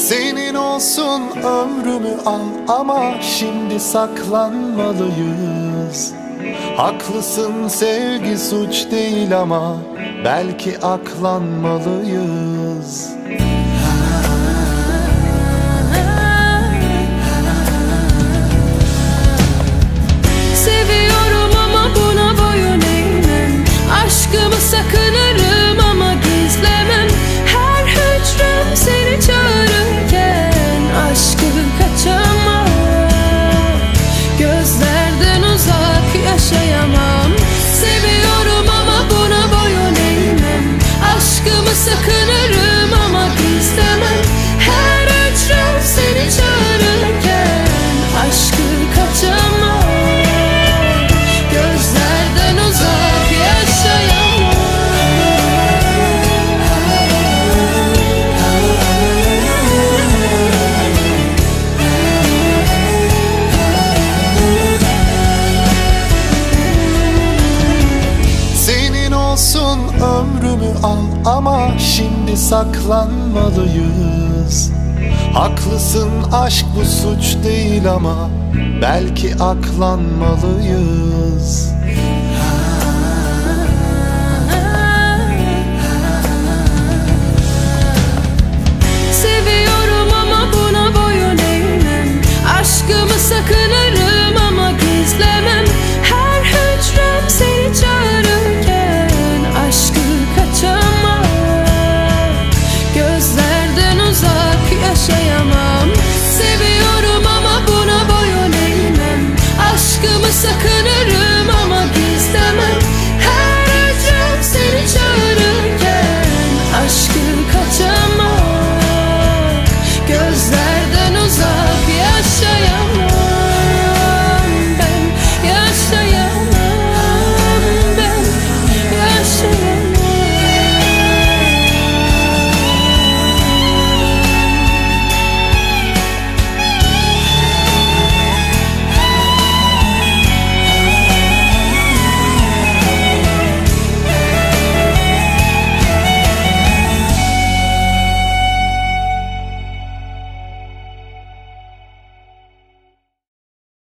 Senin olsun ömrümü al ama şimdi saklanmalıyız. Haklısın, sevgi suç değil ama belki aklanmalıyız. Seviyorum ama buna boyun eğmem. Aşkımı sakınırım ama gizlemem. Her hücrem seni çağırırken aşkı kaçamam. Gözlerden uzak yaşayamam. Seviyorum ama buna boyun eğmem. Aşkımı sakınırım ama gizlemem. Her hücrem seni çağırırken aşkı kaçamam. Gözlerden uzak yaşayamam. Senin olsun ömrümü al ama şimdi saklanmalıyız. Haklısın, aşk bu suç değil ama belki aklanmalıyız.